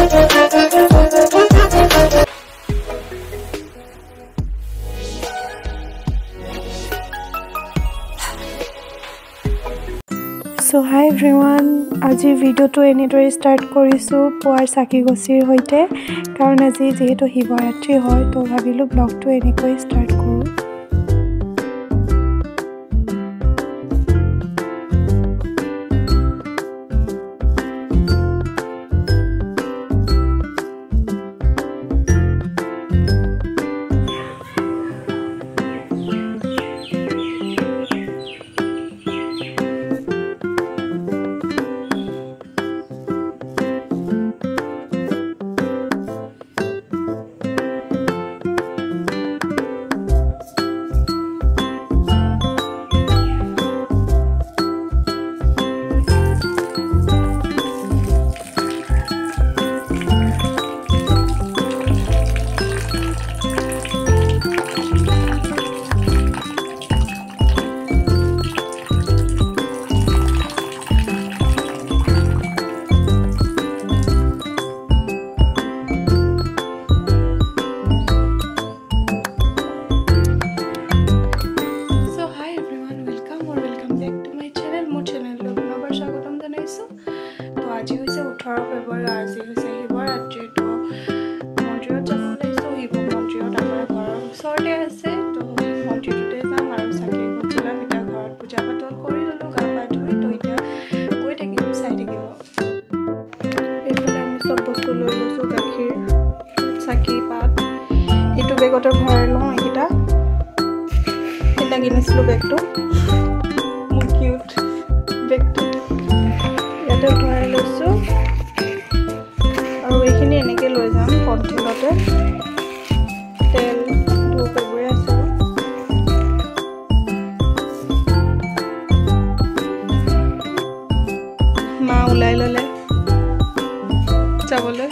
So hi everyone, আজি ভিডিওটো এনেদৰে ষ্টাৰ্ট কৰিছো পুৱাৰ চাকি গছিৰ হৈতে কাৰণ আজি যেহেতু শিৱৰাত্ৰি হয় তো ভাবিলো ব্লগটো এনেকৈ ষ্টাৰ্ট কৰো। আজি হৈছে 18 ফেব্ৰুৱাৰী আজি হৈছে শিৱৰাত্ৰি তো মন্দিৰত যাব ওলাইছো শিৱ মন্দিৰত আমাৰ ঘৰৰ ওচৰতে আছে তো মন্দিৰতে যাম আৰু চাকি জ্বলাম এতিয়া ঘৰত পূজা পাতল কৰি ললো গা পা ধুই তো এতিয়া গৈ থাকিম চাই থাকিব এইফালে আমি সব বস্তু লৈ লৈছো গাখীৰ চাকি পাত এইটো বেগতে ভৰাই লওঁ এইটা এটা কিনিছিলো বেগটো মোৰ কিউট বেগটো ইয়াতে ভৰাই লৈছো আৰু এইখিনি এনেকৈ লৈ যাম পলিথিনতে তেল ধূপ এইবোৰে আছে মা ওলাই ল'লে যাবলৈ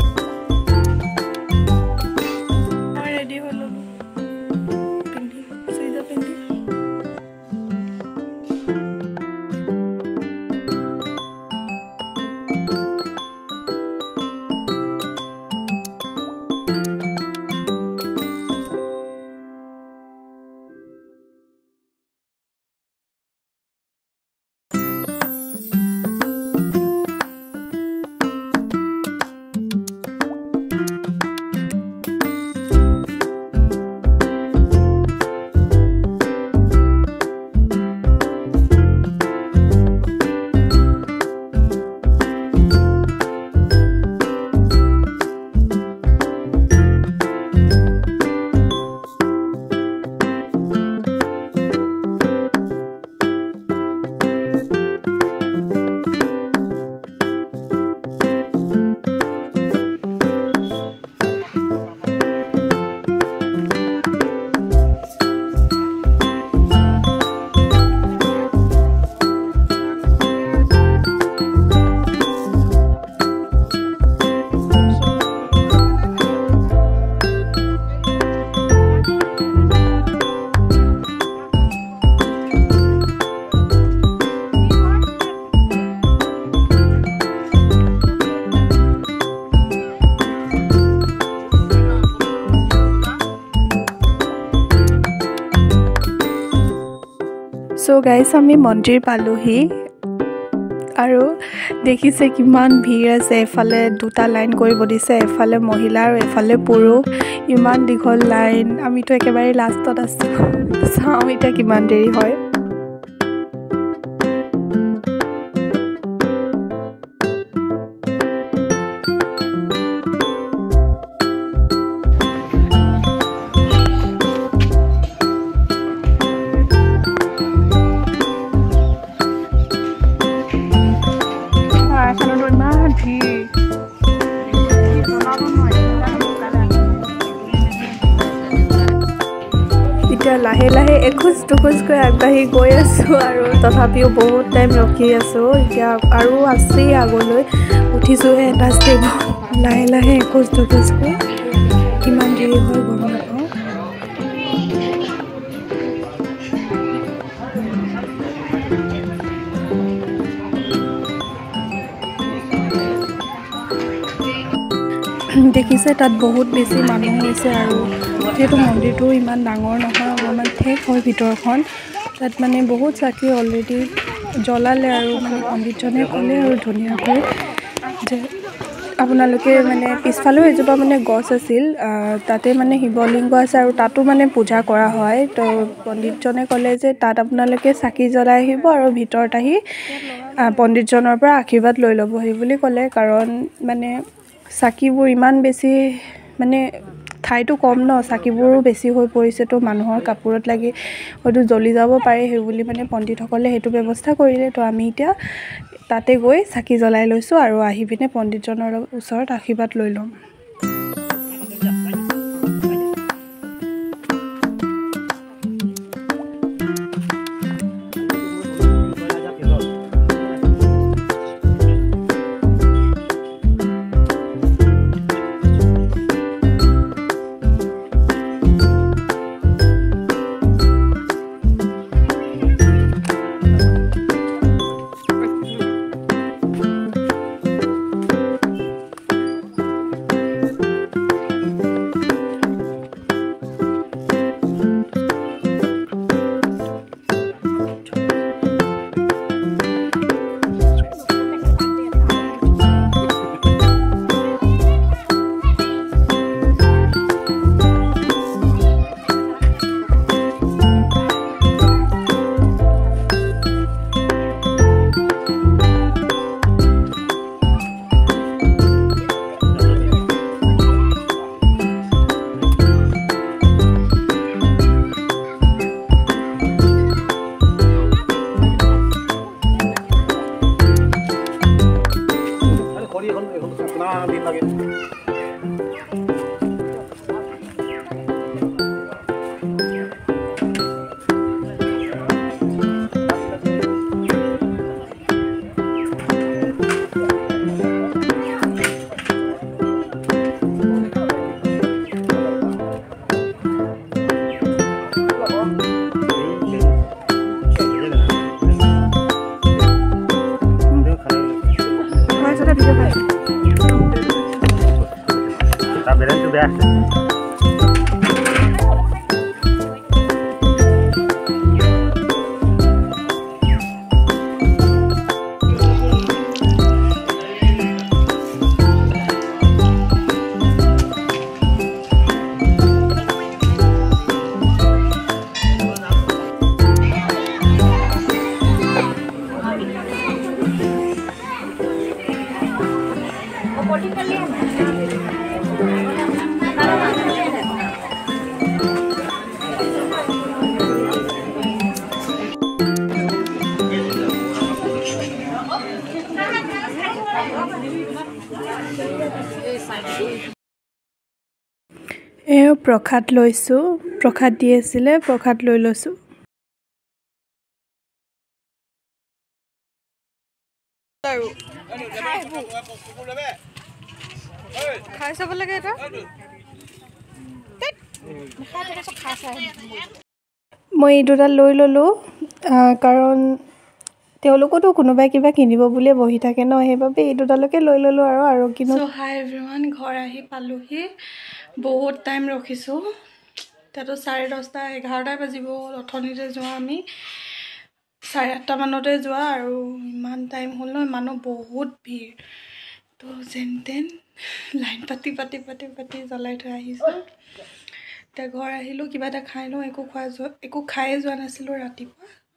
মই ৰেডি হৈ ল'লো পিন্ধি চুইজাৰ পিন্ধি So guys আমি মন্দিৰ পালোহি আৰু দেখিছে কিমান ভিৰ আছে এফালে দুটা লাইন কৰিব দিছে এফালে মহিলা আৰু এফালে পুৰুষ ইমান দীঘল লাইন আমিতো একেবাৰে লাষ্টত আছো চাওঁ এতিয়া কিমান দেৰি হয় লাহে লাহে এখোজ দুখোজকৈ আগবাঢ়ি গৈ আছো আৰু তথাপিও বহুত টাইম ৰখি আছো এতিয়া আৰু আছে আগলৈ উঠিছোহে এটা ষ্টেপ লাহে লাহে এখোজ দুখোজকৈ কিমান দেৰি হয় গম নাপাওঁ দেখিছে তাত বহুত বেছি মানুহ হৈছে আৰু যিহেতু মন্দিৰটো ইমান ডাঙৰ নহয় অকণমান ঠেক হয় ভিতৰখন তাত মানে বহুত চাকি অলৰেডি জ্বলালে আৰু মানে পণ্ডিতজনে ক'লে আৰু ধুনীয়াকৈ যে আপোনালোকে মানে পিছফালেও এজোপা মানে গছ আছিল তাতে মানে শিৱলিংগ আছে আৰু তাতো মানে পূজা কৰা হয় তো পণ্ডিতজনে ক'লে যে তাত আপোনালোকে চাকি জ্বলাই আহিব আৰু ভিতৰত আহি পণ্ডিতজনৰ পৰা আশীৰ্বাদ লৈ ল'বহি বুলি ক'লে কাৰণ মানে চাকিবোৰ ইমান বেছি মানে ঠাইটো কম ন চাকিবোৰো বেছি হৈ পৰিছে তো মানুহৰ কাপোৰত লাগি হয়তো জ্বলি যাব পাৰে সেই বুলি মানে পণ্ডিতসকলে সেইটো ব্যৱস্থা কৰিলে তো আমি এতিয়া তাতে গৈ চাকি জ্বলাই লৈছোঁ আৰু আহি পিনে পণ্ডিতজনৰ ওচৰত আশীৰ্বাদ লৈ ল'ম এও প্ৰসাদ লৈছোঁ প্ৰসাদ দি আছিলে প্ৰসাদ লৈ লৈছোঁ খাই চাব লাগে এটা মই এই দুটা লৈ ল'লোঁ কাৰণ তেওঁলোকতো কোনোবাই কিবা কিনিব বুলিয়ে বহি থাকে ন সেইবাবে এই দুটালৈকে লৈ ল'লোঁ আৰু কিনো হাই এভৰিৱান ঘৰ আহি পালোহি বহুত টাইম ৰখিছোঁ এতিয়াতো 10:30 11টাই বাজিব অথনিতে যোৱা আমি 8:30 মানতে যোৱা আৰু ইমান টাইম হ'ল ন মানুহ বহুত ভিৰ তো যেন তেন লাইন পাতি জ্বলাই থৈ আহিছোঁ এতিয়া ঘৰ আহিলোঁ কিবা এটা খাই লওঁ একো খায়ে যোৱা নাছিলোঁ ৰাতিপুৱা